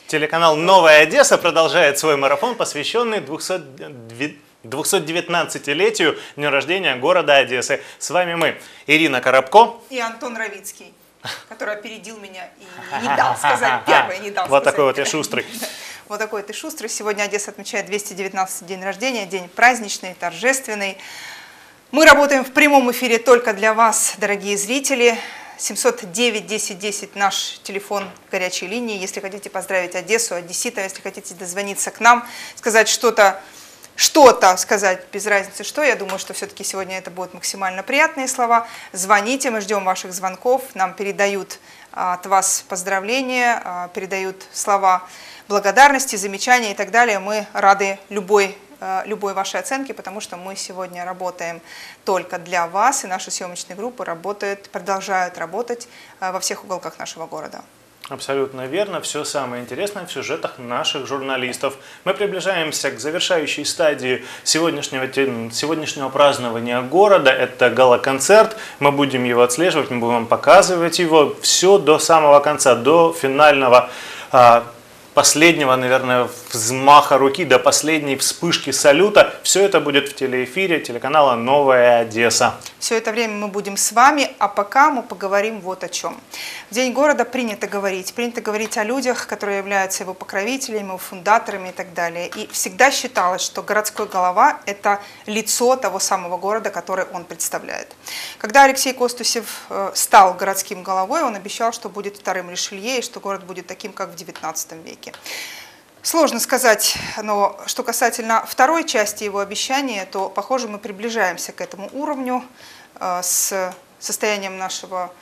Телеканал «Новая Одесса» продолжает свой марафон, посвященный 219-летию дню рождения города Одессы. С вами мы, Ирина Коробко и Антон Равицкий, который опередил меня и не дал сказать первый, не дал вот сказать. такой вот я шустрый. Вот такой ты шустрый. Сегодня Одесса отмечает 219-й день рождения, день праздничный, торжественный. Мы работаем в прямом эфире только для вас, дорогие зрители. 709-10-10 наш телефон горячей линии. Если хотите поздравить Одессу, одесситов, если хотите дозвониться к нам, сказать что-то сказать, без разницы что, я думаю, что все-таки сегодня это будут максимально приятные слова. Звоните, мы ждем ваших звонков, нам передают от вас поздравления, передают слова благодарности, замечания и так далее. Мы рады любой вашей оценке, потому что мы сегодня работаем только для вас, и наши съемочные группы продолжают работать во всех уголках нашего города. Абсолютно верно. Все самое интересное в сюжетах наших журналистов. Мы приближаемся к завершающей стадии сегодняшнего празднования города. Это гала-концерт. Мы будем его отслеживать, мы будем вам показывать его. Все до самого конца, до финального последнего, наверное, взмаха руки, до последней вспышки салюта. Все это будет в телеэфире телеканала «Новая Одесса». Все это время мы будем с вами, а пока мы поговорим вот о чем. В День города принято говорить о людях, которые являются его покровителями, его фундаторами и так далее. И всегда считалось, что городской голова – это лицо того самого города, который он представляет. Когда Алексей Костусев стал городским головой, он обещал, что будет вторым Ришелье и что город будет таким, как в XIX веке. Сложно сказать, но что касательно второй части его обещания, то, похоже, мы приближаемся к этому уровню с состоянием нашего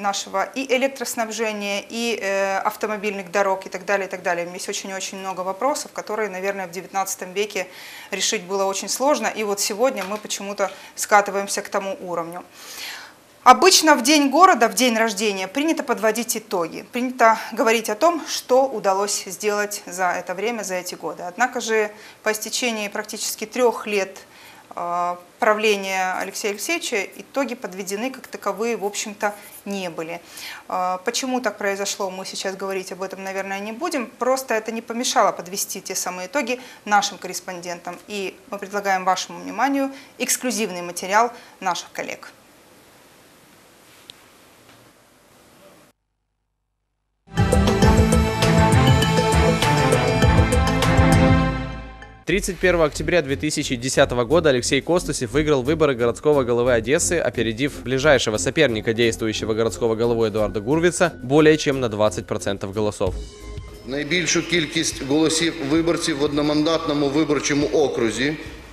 и электроснабжения, и автомобильных дорог и так далее, и так далее. Есть очень-очень много вопросов, которые, наверное, в XIX веке решить было очень сложно, и вот сегодня мы почему-то скатываемся к тому уровню. Обычно в День города, в день рождения, принято подводить итоги, принято говорить о том, что удалось сделать за это время, за эти годы. Однако же по истечении практически 3 лет правления Алексея Алексеевича итоги подведены как таковые, в общем-то, не были. Почему так произошло, мы сейчас говорить об этом, наверное, не будем. Просто это не помешало подвести те самые итоги нашим корреспондентам. И мы предлагаем вашему вниманию эксклюзивный материал наших коллег. 31 октября 2010 года Алексей Костусев выиграл выборы городского головы Одессы, опередив ближайшего соперника действующего городского головы Эдуарда Гурвица более чем на 20% голосов. Найбільшу кількість голосів виборців в одномандатному виборчому окрузі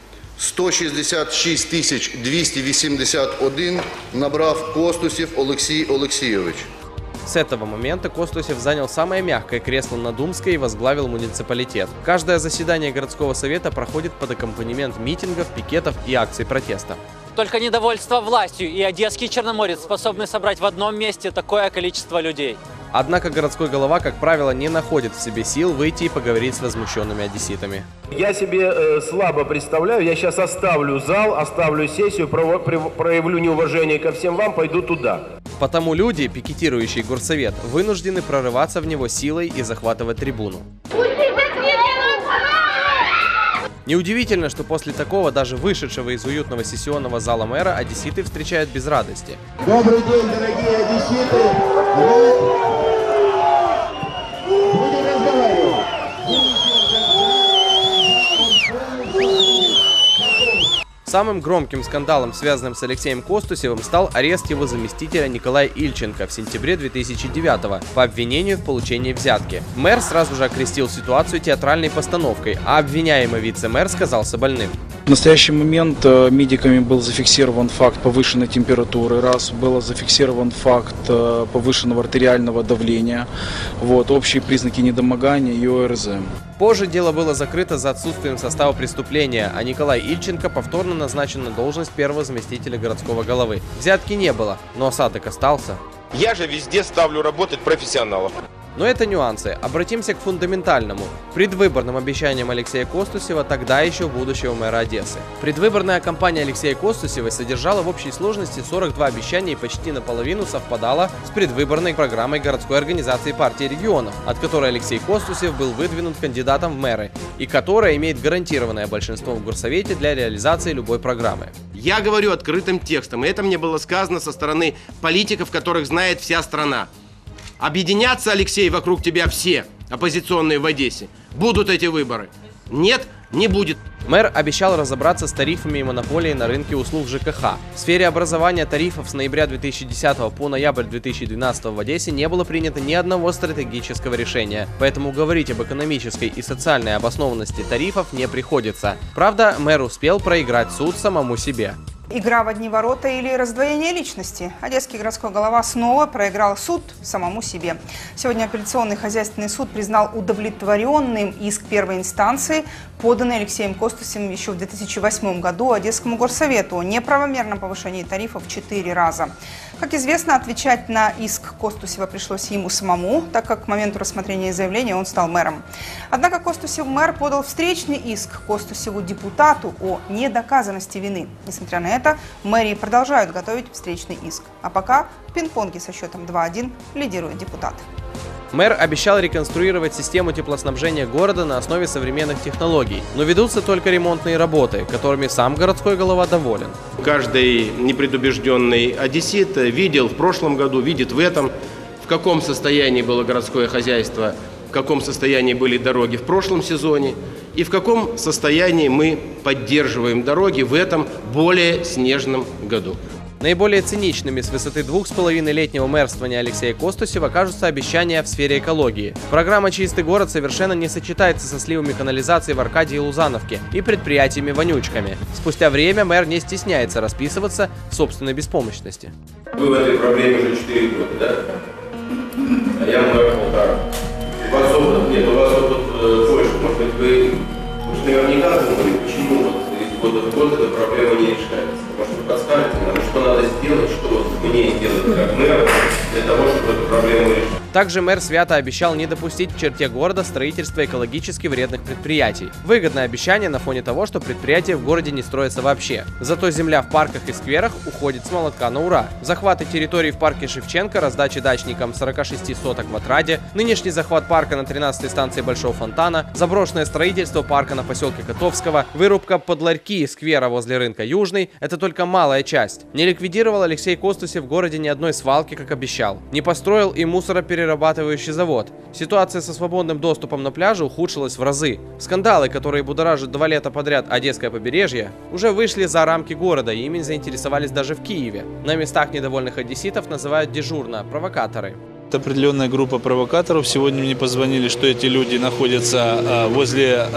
166 281 набрав Костусев Олексій Олексійович. С этого момента Костусев занял самое мягкое кресло на Думской и возглавил муниципалитет. Каждое заседание городского совета проходит под аккомпанемент митингов, пикетов и акций протеста. Только недовольство властью и одесский черноморец способны собрать в одном месте такое количество людей. Однако городской голова, как правило, не находит в себе сил выйти и поговорить с возмущенными одесситами. Я себе слабо представляю, я сейчас оставлю зал, оставлю сессию, проявлю неуважение ко всем вам, пойду туда. Потому люди, пикетирующие горсовет, вынуждены прорываться в него силой и захватывать трибуну. Неудивительно, что после такого даже вышедшего из уютного сессионного зала мэра одесситы встречают без радости. Добрый день, дорогие одесситы! Будем разговаривать. Самым громким скандалом, связанным с Алексеем Костусевым, стал арест его заместителя Николая Ильченко в сентябре 2009-го по обвинению в получении взятки. Мэр сразу же окрестил ситуацию театральной постановкой, а обвиняемый вице-мэр сказался больным. В настоящий момент медиками был зафиксирован факт повышенной температуры, был зафиксирован факт повышенного артериального давления, общие признаки недомогания и ОРЗ. Позже дело было закрыто за отсутствием состава преступления, а Николай Ильченко повторно назначен на должность первого заместителя городского головы. Взятки не было, но осадок остался. Я же везде ставлю работать профессионалов. Но это нюансы. Обратимся к фундаментальному. Предвыборным обещаниям Алексея Костусева, тогда еще будущего мэра Одессы. Предвыборная кампания Алексея Костусева содержала в общей сложности 42 обещания и почти наполовину совпадала с предвыборной программой городской организации партии регионов, от которой Алексей Костусев был выдвинут кандидатом в мэры и которая имеет гарантированное большинство в горсовете для реализации любой программы. Я говорю открытым текстом, и это мне было сказано со стороны политиков, которых знает вся страна. Объединятся, Алексей, вокруг тебя все оппозиционные в Одессе. Будут эти выборы? Нет, не будет. Мэр обещал разобраться с тарифами и монополией на рынке услуг ЖКХ. В сфере образования тарифов с ноября 2010 по ноябрь 2012 в Одессе не было принято ни одного стратегического решения, поэтому говорить об экономической и социальной обоснованности тарифов не приходится. Правда, мэр успел проиграть суд самому себе. Игра в одни ворота или раздвоение личности. Одесский городской голова снова проиграл суд самому себе. Сегодня апелляционный хозяйственный суд признал удовлетворенным иск первой инстанции, поданный Алексеем Костусевым еще в 2008 году Одесскому горсовету о неправомерном повышении тарифов в 4 раза. Как известно, отвечать на иск Костусева пришлось ему самому, так как к моменту рассмотрения заявления он стал мэром. Однако Костусев мэр подал встречный иск Костусеву депутату о недоказанности вины. Несмотря на это, в мэрии продолжают готовить встречный иск. А пока в пинг-понге со счетом 2-1 лидирует депутат. Мэр обещал реконструировать систему теплоснабжения города на основе современных технологий, но ведутся только ремонтные работы, которыми сам городской голова доволен. Каждый непредубежденный одессит видел в прошлом году, видит в этом, в каком состоянии было городское хозяйство, в каком состоянии были дороги в прошлом сезоне и в каком состоянии мы поддерживаем дороги в этом более снежном году. Наиболее циничными с высоты 2,5-летнего мэрствования Алексея Костусева кажутся обещания в сфере экологии. Программа «Чистый город» совершенно не сочетается со сливами канализации в Аркадии и Лузановке и предприятиями-вонючками. Спустя время мэр не стесняется расписываться в собственной беспомощности. Вы в этой проблеме уже 4 года, да? А я мэр 1,5. У вас опыт нет, у вас опыт больше. Может быть, вы уж наверняка думали, почему вот из года в год эта проблема не решается. Может, вы подскажете нам, что надо сделать, что вот мне сделать как мэр, для того, чтобы эту проблему решить? Также мэр свято обещал не допустить в черте города строительства экологически вредных предприятий. Выгодное обещание на фоне того, что предприятия в городе не строятся вообще. Зато земля в парках и скверах уходит с молотка на ура. Захваты территорий в парке Шевченко, раздачи дачникам 46 соток в Отраде, нынешний захват парка на 13-й станции Большого Фонтана, заброшенное строительство парка на поселке Котовского, вырубка под ларьки сквера возле рынка Южный – это только малая часть. Не ликвидировал Алексей Костусев в городе ни одной свалки, как обещал. Не построил и мусороперерабатывающий завод. Ситуация со свободным доступом на пляже ухудшилась в разы. Скандалы, которые будоражат 2 лета подряд Одесское побережье, уже вышли за рамки города и ими заинтересовались даже в Киеве. На местах недовольных одесситов называют дежурно провокаторы. Это определенная группа провокаторов. Сегодня мне позвонили, что эти люди находятся возле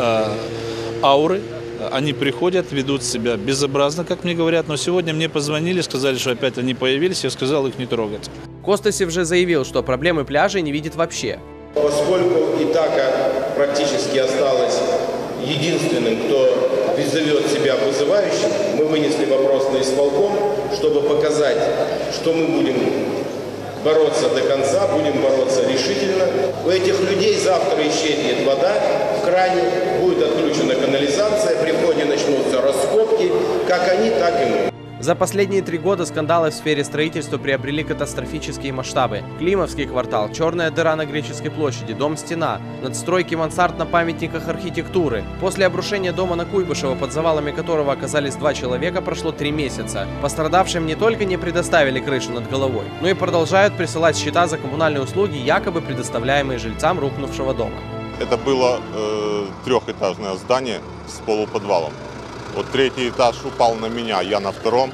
Ауры. Они приходят, ведут себя безобразно, как мне говорят, но сегодня мне позвонили, сказали, что опять они появились, я сказал их не трогать. Костусев же заявил, что проблемы пляжей не видит вообще. Поскольку Итака практически осталась единственным, кто зовет себя вызывающим, мы вынесли вопрос на исполком, чтобы показать, что мы будем бороться до конца, будем бороться решительно. У этих людей завтра исчезнет вода в кране, будет отключена канализация, при входе начнутся раскопки, как они, так и мы. За последние 3 года скандалы в сфере строительства приобрели катастрофические масштабы. Климовский квартал, черная дыра на Греческой площади, дом-стена, надстройки мансард на памятниках архитектуры. После обрушения дома на Куйбышева, под завалами которого оказались 2 человека, прошло 3 месяца. Пострадавшим не только не предоставили крышу над головой, но и продолжают присылать счета за коммунальные услуги, якобы предоставляемые жильцам рухнувшего дома. Это было 3-этажное здание с полуподвалом. Вот 3-й этаж упал на меня, я на 2-м.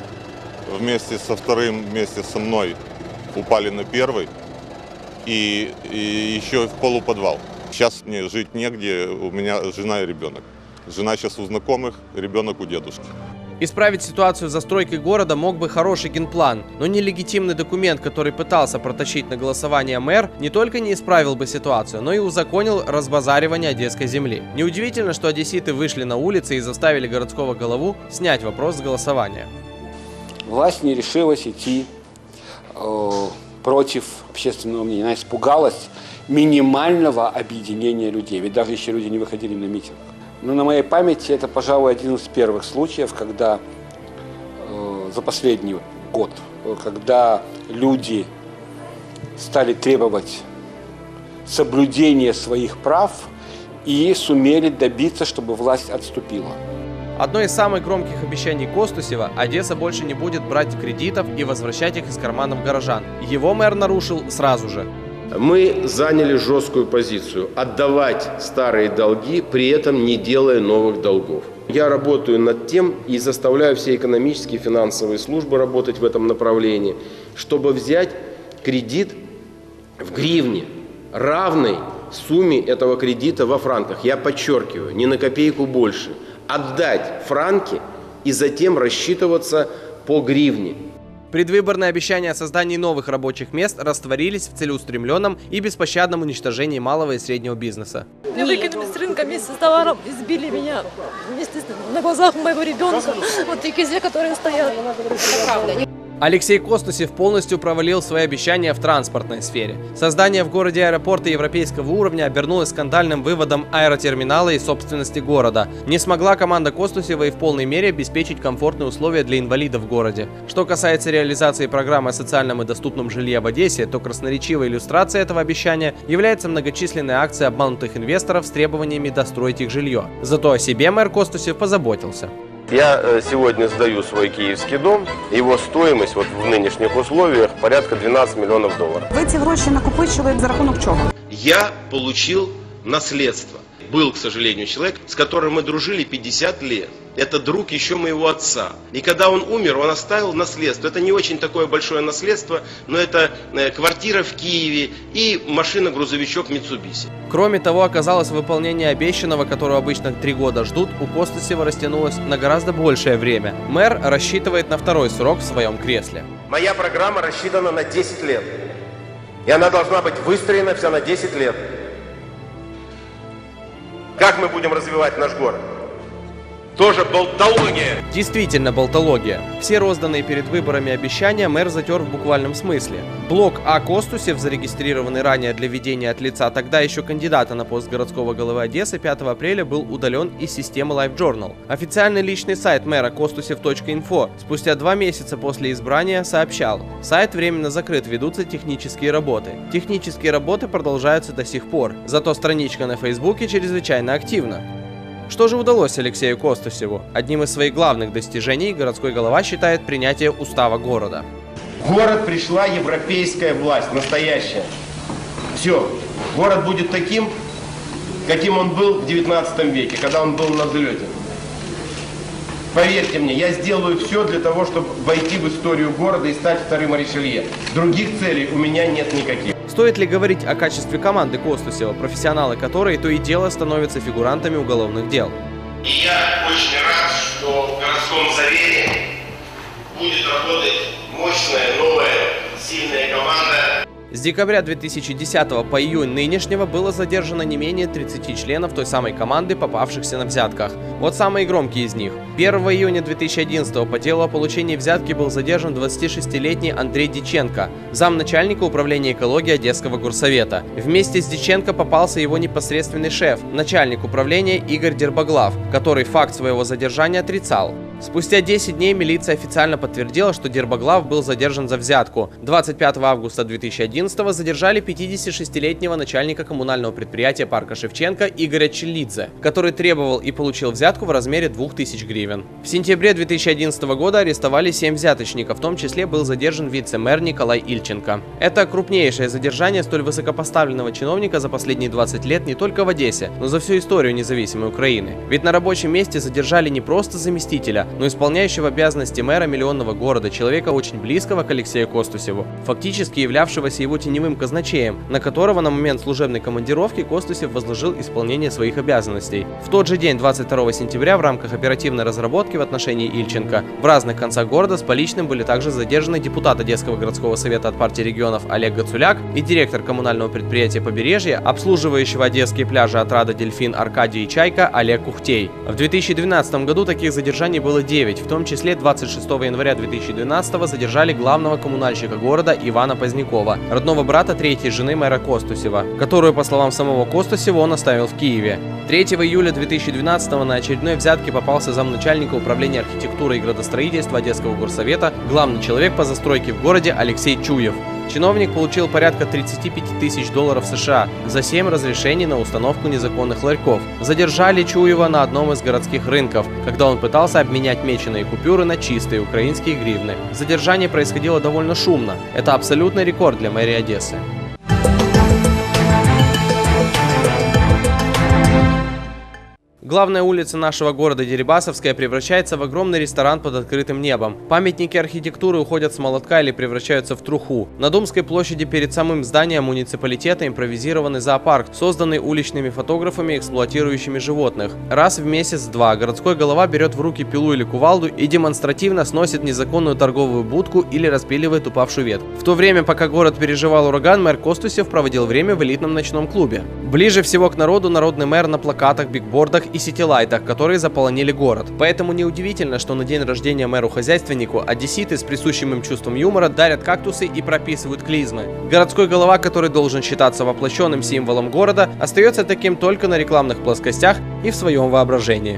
Вместе со 2-м, вместе со мной упали на 1-й. И еще в полуподвал. Сейчас мне жить негде, у меня жена и ребенок. Жена сейчас у знакомых, ребенок у дедушки. Исправить ситуацию с застройкой города мог бы хороший генплан, но нелегитимный документ, который пытался протащить на голосование мэр, не только не исправил бы ситуацию, но и узаконил разбазаривание одесской земли. Неудивительно, что одесситы вышли на улицы и заставили городского голову снять вопрос с голосования. Власть не решилась идти против общественного мнения. Она испугалась минимального объединения людей, ведь даже еще люди не выходили на митинг. Но на моей памяти это, пожалуй, один из первых случаев, когда за последний год, когда люди стали требовать соблюдения своих прав и сумели добиться, чтобы власть отступила. Одно из самых громких обещаний Костусева – Одесса больше не будет брать кредитов и возвращать их из карманов горожан. Его мэр нарушил сразу же. Мы заняли жесткую позицию – отдавать старые долги, при этом не делая новых долгов. Я работаю над тем и заставляю все экономические и финансовые службы работать в этом направлении, чтобы взять кредит в гривне, равной сумме этого кредита во франках. Я подчеркиваю, не на копейку больше. Отдать франки и затем рассчитываться по гривне. Предвыборные обещания о создании новых рабочих мест растворились в целеустремленном и беспощадном уничтожении малого и среднего бизнеса. Меня выкинули с рынка вместе с товаром, избили меня вместе на глазах моего ребенка. Вот те кизе, которые стоят. Это правда. Алексей Костусев полностью провалил свои обещания в транспортной сфере. Создание в городе аэропорта европейского уровня обернулось скандальным выводом аэротерминала из собственности города. Не смогла команда Костусева и в полной мере обеспечить комфортные условия для инвалидов в городе. Что касается реализации программы о социальном и доступном жилье в Одессе, то красноречивой иллюстрацией этого обещания является многочисленная акция обманутых инвесторов с требованиями достроить их жилье. Зато о себе мэр Костусев позаботился. Я сегодня сдаю свой киевский дом. Его стоимость вот в нынешних условиях порядка 12 миллионов долларов. Ви ці гроші накопичили за рахунок чого? Я получил наследство. Был, к сожалению, человек, с которым мы дружили 50 лет. Это друг еще моего отца. И когда он умер, он оставил наследство. Это не очень такое большое наследство, но это квартира в Киеве и машина-грузовичок Mitsubishi. Кроме того, оказалось, выполнение обещанного, которого обычно 3 года ждут, у Костусева растянулось на гораздо большее время. Мэр рассчитывает на второй срок в своем кресле. Моя программа рассчитана на 10 лет. И она должна быть выстроена вся на 10 лет. Как мы будем развивать наш город? Тоже болтология. Действительно болтология. Все розданные перед выборами обещания мэр затер в буквальном смысле. Блог А. Костусев, зарегистрированный ранее для ведения от лица тогда еще кандидата на пост городского головы Одессы, 5 апреля был удален из системы LiveJournal. Официальный личный сайт мэра kostusev.info спустя 2 месяца после избрания сообщал: сайт временно закрыт, ведутся технические работы. Технические работы продолжаются до сих пор, зато страничка на Фейсбуке чрезвычайно активна. Что же удалось Алексею Костусеву? Одним из своих главных достижений городской голова считает принятие устава города. В город пришла европейская власть, настоящая. Все, город будет таким, каким он был в 19 веке, когда он был на взлете. Поверьте мне, я сделаю все для того, чтобы войти в историю города и стать вторым Ришелье. Других целей у меня нет никаких. Стоит ли говорить о качестве команды Костусева, профессионалы которой то и дело становятся фигурантами уголовных дел? И я очень рад, что в городском совете будет работать мощная, новая, сильная команда. С декабря 2010 по июнь нынешнего было задержано не менее 30 членов той самой команды, попавшихся на взятках. Вот самые громкие из них. 1 июня 2011 по делу о получении взятки был задержан 26-летний Андрей Диченко, замначальника управления экологии Одесского горсовета. Вместе с Диченко попался его непосредственный шеф, начальник управления Игорь Дербоглав, который факт своего задержания отрицал. Спустя 10 дней милиция официально подтвердила, что Дербоглав был задержан за взятку. 25 августа 2011 задержали 56-летнего начальника коммунального предприятия парка Шевченко Игоря Челидзе, который требовал и получил взятку в размере 2000 гривен. В сентябре 2011 года арестовали 7 взяточников, в том числе был задержан вице-мэр Николай Ильченко. Это крупнейшее задержание столь высокопоставленного чиновника за последние 20 лет не только в Одессе, но за всю историю независимой Украины. Ведь на рабочем месте задержали не просто заместителя, но исполняющего обязанности мэра миллионного города, человека очень близкого к Алексею Костусеву, фактически являвшегося его теневым казначеем, на которого на момент служебной командировки Костусев возложил исполнение своих обязанностей. В тот же день, 22 сентября, в рамках оперативной разработки в отношении Ильченко в разных концах города с поличным были также задержаны депутат Одесского городского совета от партии регионов Олег Гацуляк и директор коммунального предприятия «Побережье», обслуживающего одесские пляжи «Отрада», «Дельфин», «Аркадий» и «Чайка» Олег Кухтей. В 2012 году таких задержаний было было 9, в том числе 26 января 2012 задержали главного коммунальщика города Ивана Позднякова, родного брата третьей жены мэра Костусева, которую, по словам самого Костусева, он оставил в Киеве. 3 июля 2012 на очередной взятке попался замначальника управления архитектуры и градостроительства Одесского горсовета, главный человек по застройке в городе Алексей Чуев. Чиновник получил порядка 35 тысяч долларов США за 7 разрешений на установку незаконных ларьков. Задержали Чуева на одном из городских рынков, когда он пытался обменять меченые купюры на чистые украинские гривны. Задержание происходило довольно шумно. Это абсолютный рекорд для мэрии Одессы. Главная улица нашего города Дерибасовская превращается в огромный ресторан под открытым небом. Памятники архитектуры уходят с молотка или превращаются в труху. На Думской площади перед самым зданием муниципалитета импровизированный зоопарк, созданный уличными фотографами, эксплуатирующими животных. Раз в месяц-два городской голова берет в руки пилу или кувалду и демонстративно сносит незаконную торговую будку или распиливает упавшую ветку. В то время, пока город переживал ураган, мэр Костусев проводил время в элитном ночном клубе. Ближе всего к народу народный мэр на плакатах, бигбордах и сетилайтах, которые заполонили город. Поэтому неудивительно, что на день рождения мэру-хозяйственнику одесситы с присущим им чувством юмора дарят кактусы и прописывают клизмы. Городской голова, который должен считаться воплощенным символом города, остается таким только на рекламных плоскостях и в своем воображении.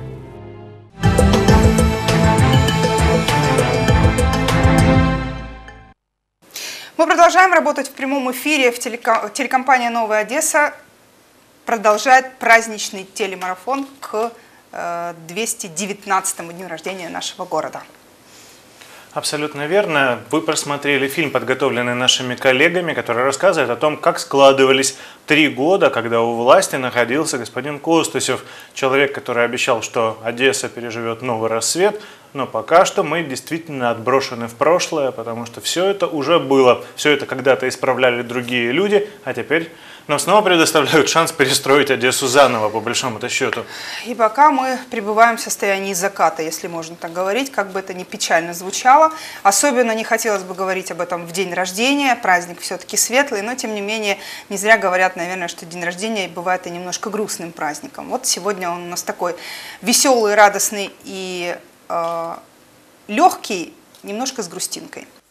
Мы продолжаем работать в прямом эфире. Телекомпания «Новая Одесса» продолжает праздничный телемарафон к 219-му дню рождения нашего города. Абсолютно верно. Вы просмотрели фильм, подготовленный нашими коллегами, который рассказывает о том, как складывались 3 года, когда у власти находился господин Костусев. Человек, который обещал, что Одесса переживет новый рассвет, но пока что мы действительно отброшены в прошлое, потому что все это уже было. Все это когда-то исправляли другие люди, а теперь нам снова предоставляют шанс перестроить Одессу заново, по большому-то счету. И пока мы пребываем в состоянии заката, если можно так говорить, как бы это ни печально звучало. Особенно не хотелось бы говорить об этом в день рождения, праздник все-таки светлый, но тем не менее не зря говорят, наверное, что день рождения бывает и немножко грустным праздником. Вот сегодня он у нас такой веселый, радостный и легкий, немножко с грустинкой.